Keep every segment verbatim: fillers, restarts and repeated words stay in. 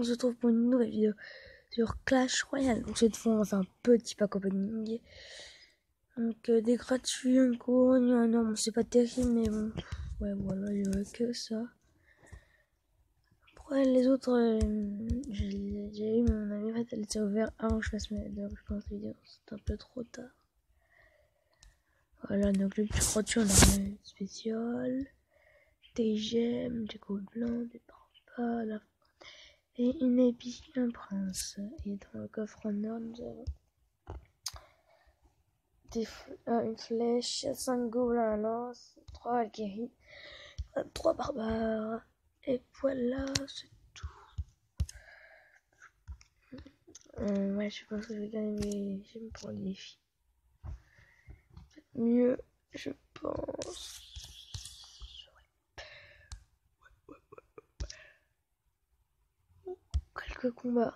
On se retrouve pour une nouvelle vidéo sur Clash Royale. Donc cette fois on va faire un petit pack opening. Donc euh, des gratuits, un couronne, un non, c'est pas terrible mais bon. Ouais voilà, il y a que ça. Après les autres, euh, j'ai j'ai eu mon ami en fait, elle s'est ouverte avant que je fasse ma donc je pense vidéo, c'est un peu trop tard. Voilà, donc le petit gratuit on a un spécial, des gemmes, des gobelins, des parpaings, et une épée, un prince. Et dans le coffre en or, nous avons des euh, une flèche, cinq gobelins à lance, trois alquéries, trois barbares. Et voilà, c'est tout. Euh, ouais, je pense que je vais gagner mes gemmes pour les défis. Mieux, je pense. Quelques combats.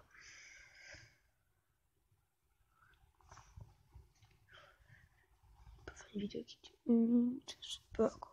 On peut faire une vidéo qui dure une minute, je sais pas quoi.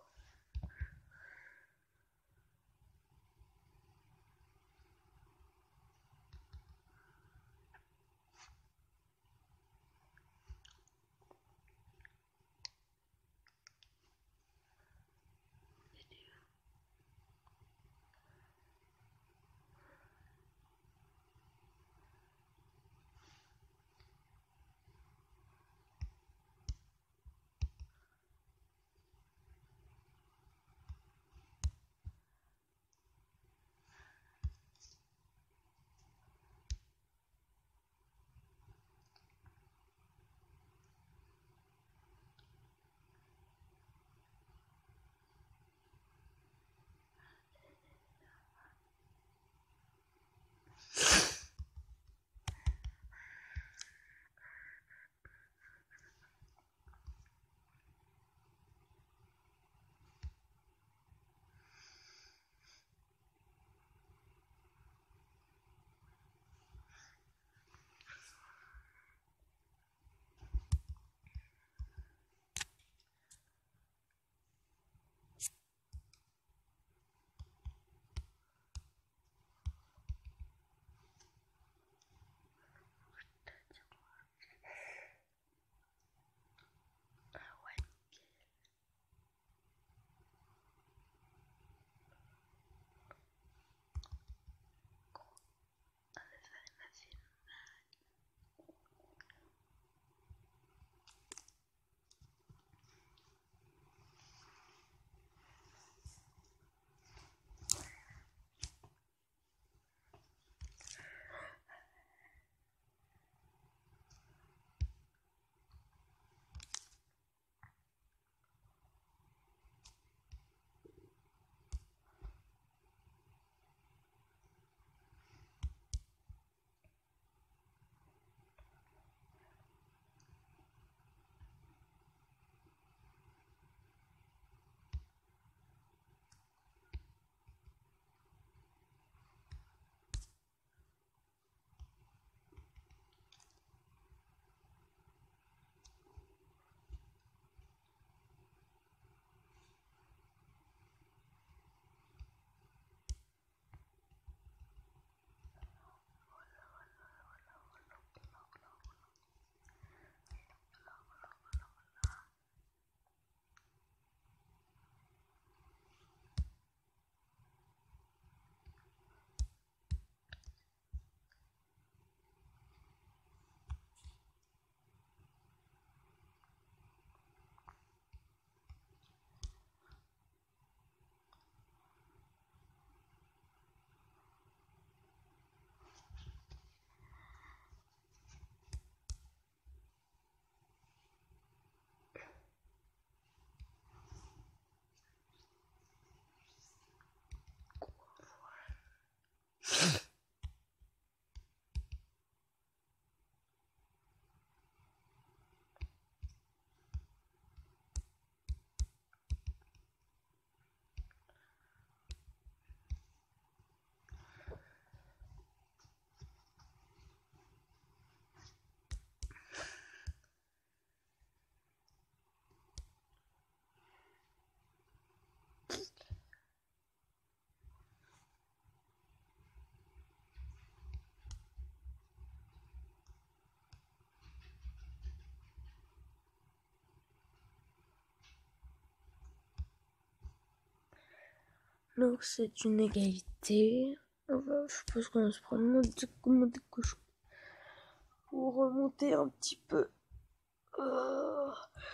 Donc c'est une égalité. Enfin, je pense qu'on va se prendre comme des cochons pour remonter un petit peu. Euh...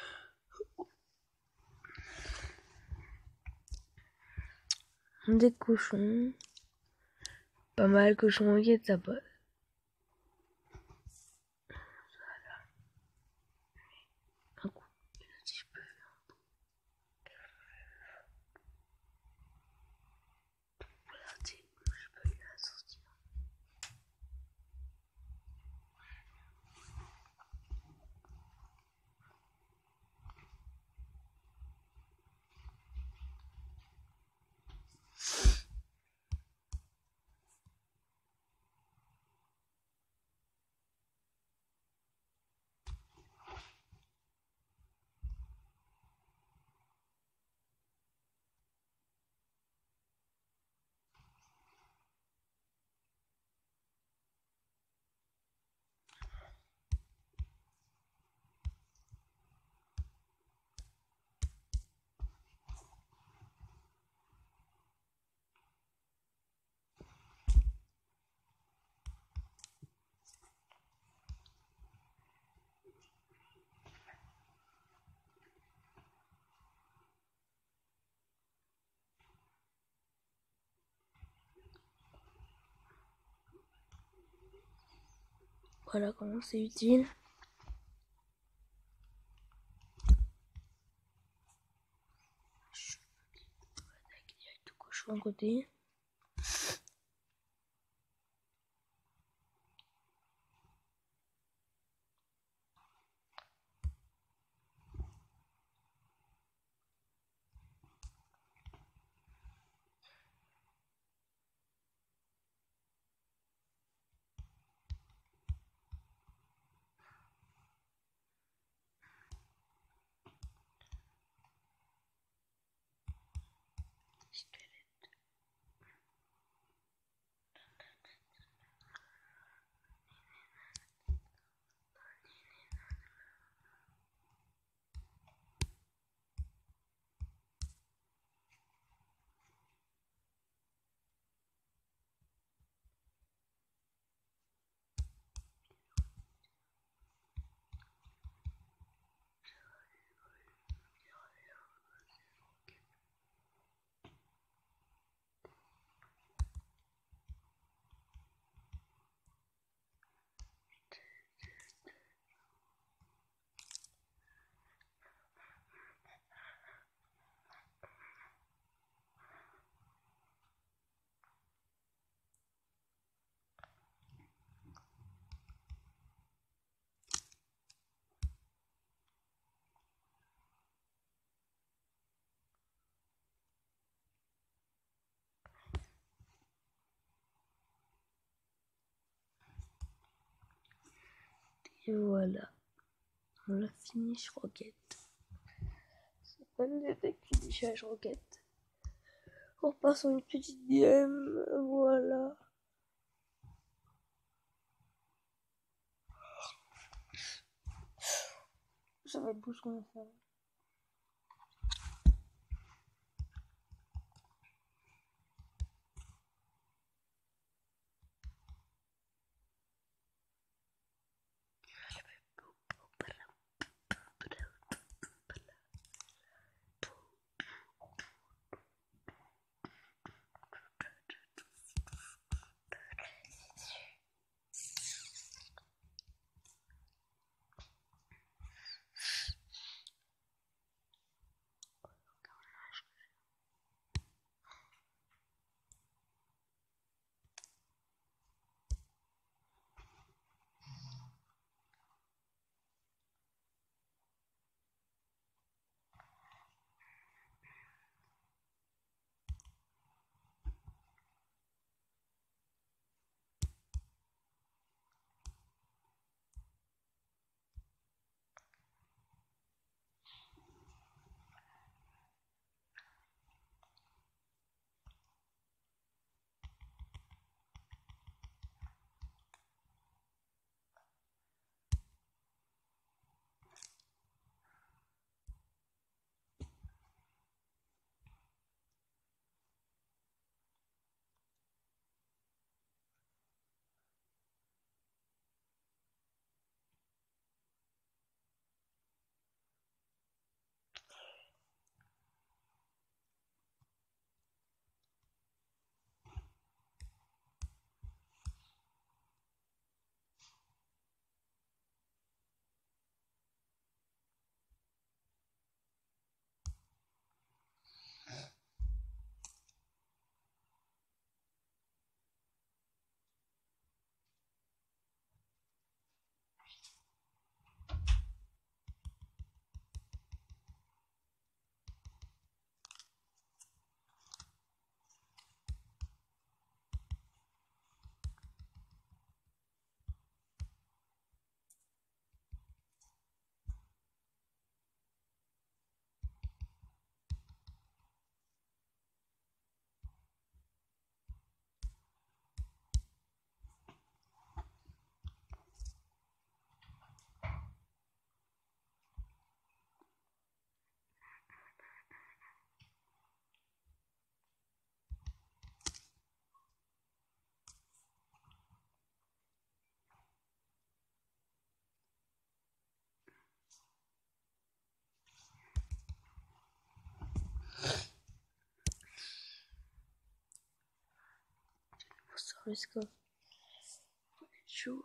Des cochons. Pas mal cochons, ok, ça passe. Un coup, si je peux faire un peu. Regardez, je peux la sortir. Voilà comment c'est utile. Il y a tout cochon à côté. Et voilà, on l'a finish roquette. Ça s'appelle le deck finissage roquette. On repart sur une petite game, voilà. Ça va être beau ce qu'on va faire. let's go. Chaud.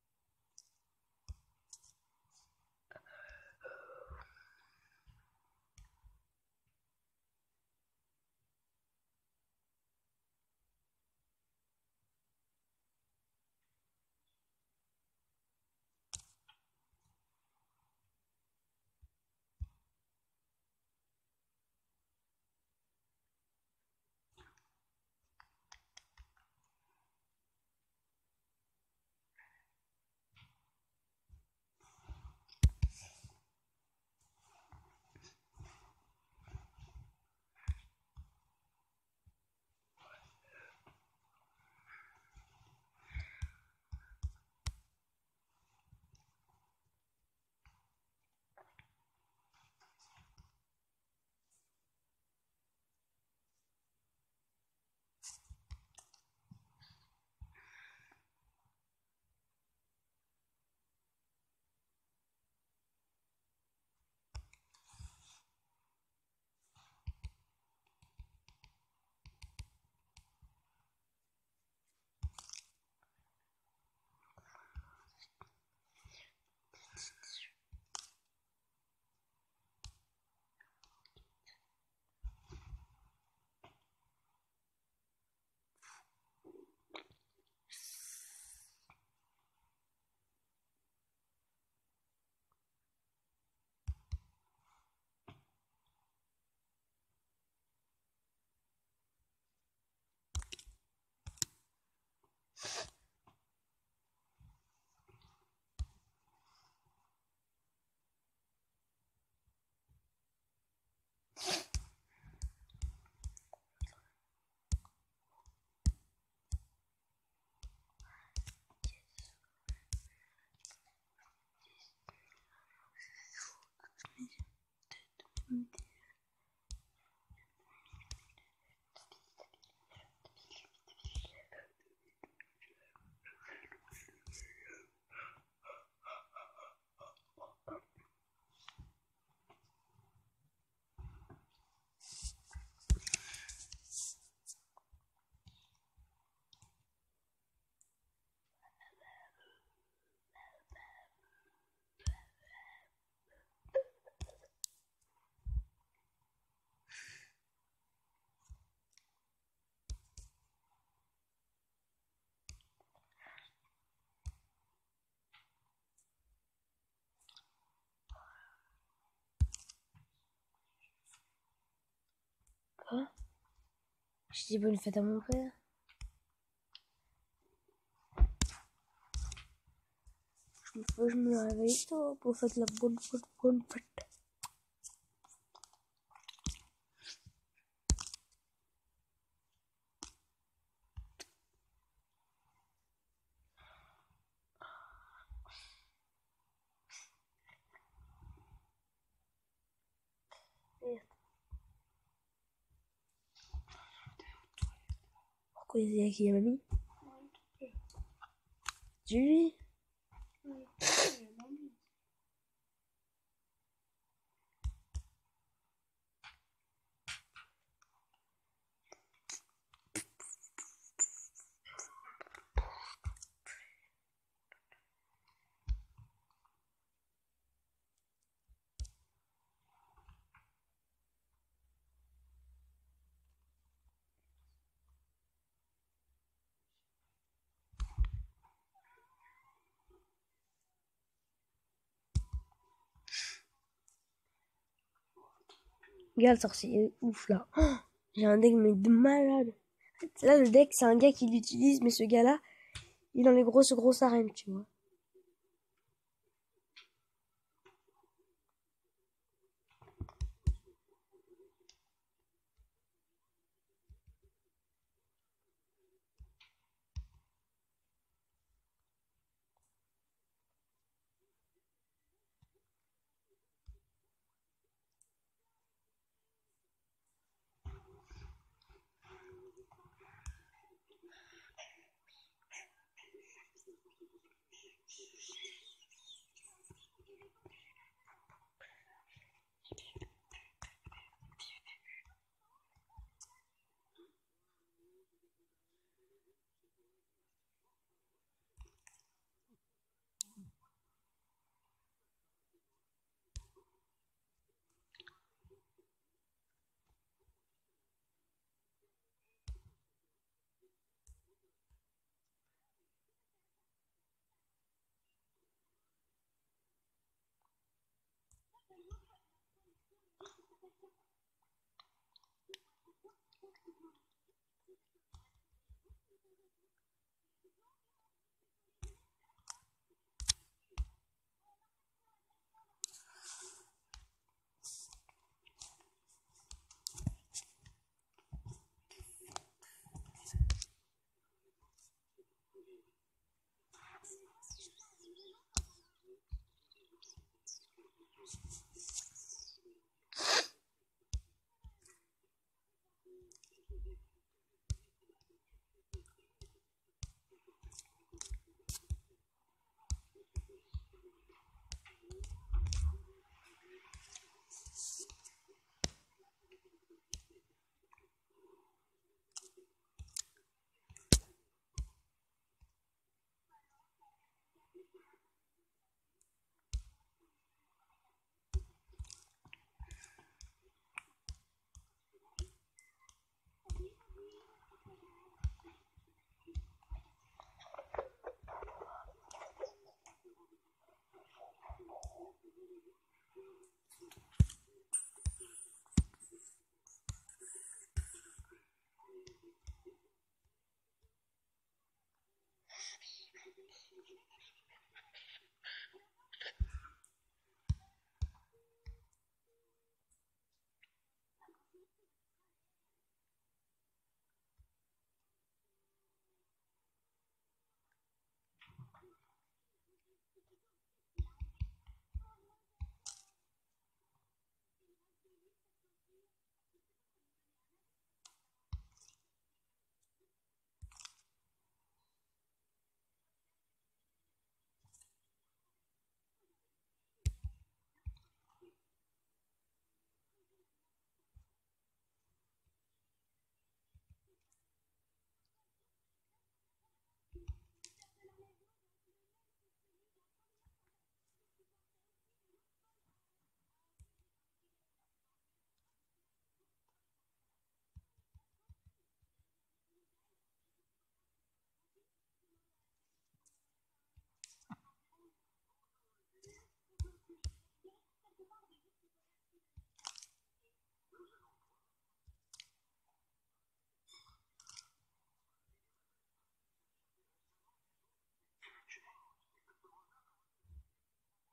Quoi? Je dis bonne fête à mon père. Il faut que je me réveille tôt pour faire la bonne, bonne, bonne fête. Pourquoi il y a qui est mamie? Julie? Regarde le sorcier, ouf là. Oh, j'ai un deck mais de malade. Là le deck c'est un gars qui l'utilise, mais ce gars là, il est dans les grosses grosses arènes, tu vois.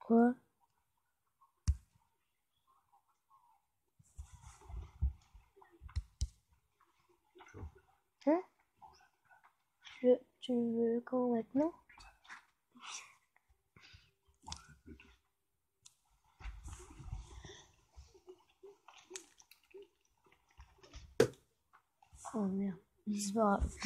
Quoi? Hein? Tu veux, tu veux quand maintenant? Oh merde, c'est pas grave.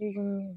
Mmh.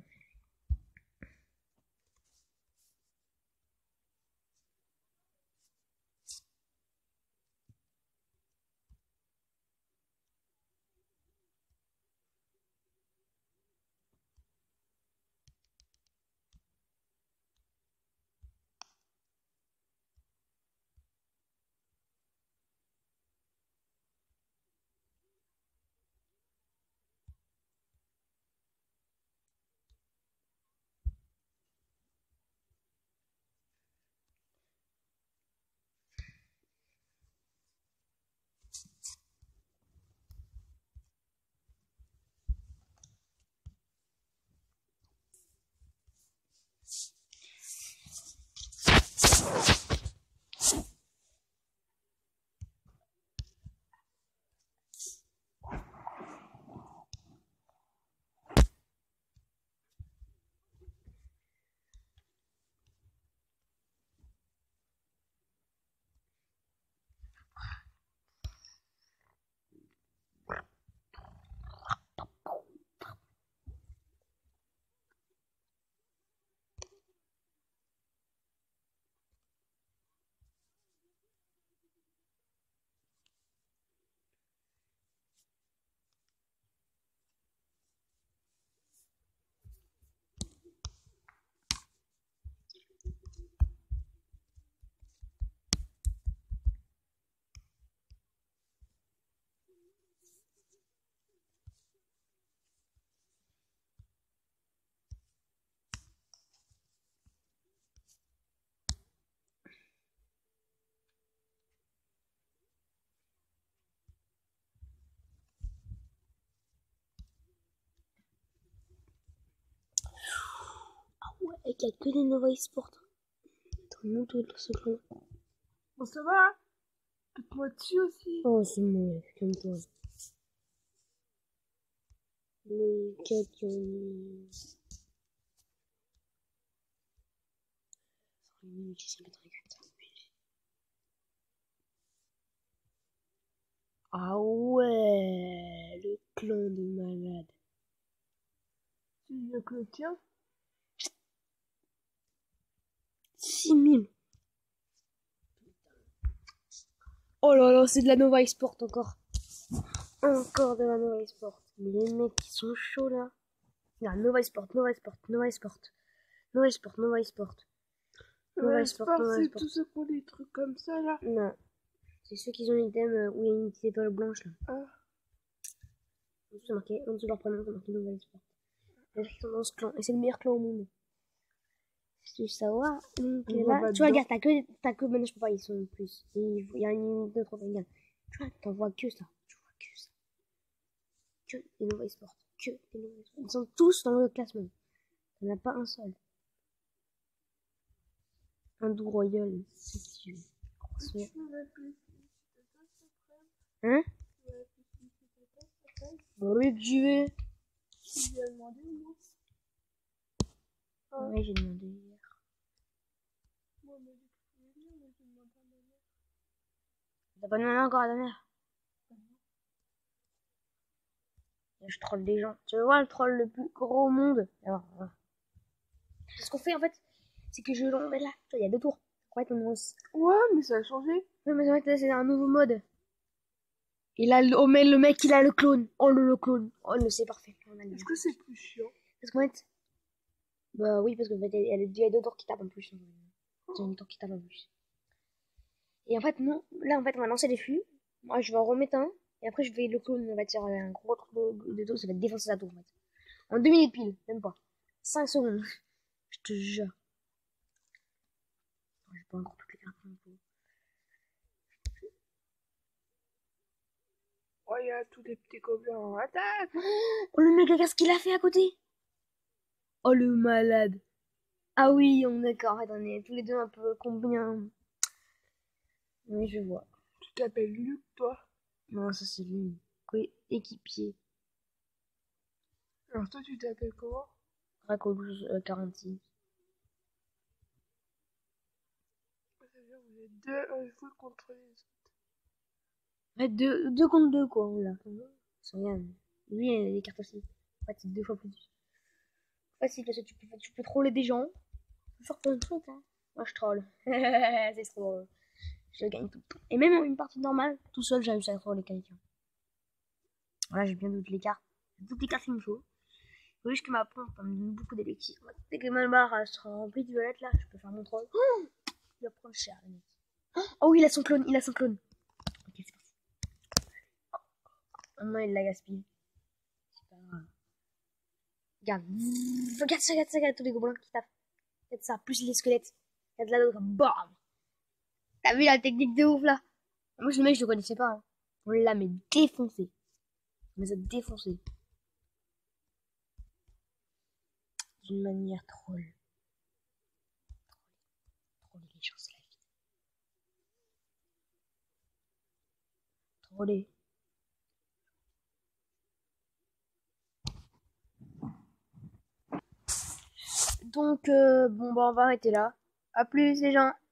Et qu'il n'y a que des Nova eSport. Dans le monde de ce clan. Bon, ça va. Pète-moi dessus aussi. Oh, c'est bon, comme toi. Les quatre qui ont... Ah ouais, le clan de malade. C'est mieux que le tien. six mille. Oh là là, c'est de la Nova eSport encore. Encore de la Nova eSport. Mais les mecs qui sont chauds là. Non, Nova eSport, Nova eSport, Nova eSport. Nova eSport, Nova eSport. Nova eSport, c'est tous ceux qui ont des trucs comme ça là. Non. C'est ceux qui ont une thème où il y a une petite étoile blanche là. Ah. En dessous, c'est marqué, en dessous de leur prénom, c'est marqué Nova eSport. Les gens qui sont dans ce clan. Et c'est le meilleur clan au monde. Si tu veux savoir. Donc là, tu vois, regarde, t'as que, t'as que, maintenant je peux pas, ils sont plus. Il y a une limite de trop, regarde. Tu vois, t'en vois que ça. Tu vois que ça. Que les Nova eSport. Que les Nova eSport. Ils sont tous dans le classement. Il n'y en a pas un seul. Un doux royal, si tu veux. Hein? Bon, oui, que j'y vais. Tu lui as demandé ou non? Ah. Ouais, j'ai demandé hier. Moi, on m'a dit que tu pouvais venir, mais j'ai demandé à ma mère. T'as pas demandé encore à ta mère? Je troll des gens. Tu veux voir le troll le plus gros au monde? Alors, voilà. Ce qu'on fait en fait, c'est que je l'emmène là. Il y a deux tours. En fait, on lance. Ouais, mais ça a changé. Ouais, mais en fait, là, c'est un nouveau mode. Et là, oh, mais le mec, il a le clone. Oh, le, le clone. Oh, le c'est parfait. Est-ce que c'est plus chiant? Parce qu'en fait, bah oui, parce qu'en fait, il y a, il y a deux tours qui tapent en plus. C'est un tour qui tape en plus. Et en fait, non. Là, en fait, on va lancer les flux. Moi, je vais en remettre un. Et après, je vais le clone. On va tirer un gros truc de, de dos. Ça va défoncer sa tour, en fait. En deux minutes pile. Même pas. cinq secondes. Je te jure. J'ai pas encore toutes les cartes. Oh, il y a tous les petits gobelins en attaque. Oh, le mec, regarde ce qu'il a fait à côté. Oh, le malade. Ah oui, on est d'accord. On est tous les deux un peu combien. Oui, je vois. Tu t'appelles Luc, toi? Non, ça c'est lui. Oui, équipier. Alors toi, tu t'appelles comment? Dracolouche euh, quarante-six. C'est-à-dire vous êtes deux, un joueur contre les autres. Ouais, deux, deux contre deux, quoi, là. C'est rien. Lui, il a des cartes aussi. En fait, c'est deux fois plus. Facile parce que tu peux, tu peux troller des gens. Tu peux faire plein de trucs, hein. Moi je troll. C'est trop drôle. Je gagne tout le temps. Et même en une partie normale, tout seul, j'ai réussi à troller quelqu'un. Voilà, j'ai bien toutes les cartes. Toutes les cartes qu'il me faut. Il faut juste que ma pompe me donne beaucoup d'électricité. Dès que ma barre sera remplie de violettes là, je peux faire mon troll. Oh, il va prendre cher, le mec. Oh oui, il a son clone, il a son clone. Ok, c'est parti. Oh non, il l'a gaspillé. C'est pas grave. Regarde. Regarde ça, regarde ça, regarde tous les gobelins qui tapent. Regarde ça, plus les squelettes. Regarde là, l'autre, bam. T'as vu la technique de ouf là? Moi, ce mec, je le connaissais pas. Hein. On l'a mais défoncé. On les a défoncés. D'une manière troll. Troller les gens, c'est la vie. Troller. Donc, euh, bon, bah, on va arrêter là. A plus, les gens.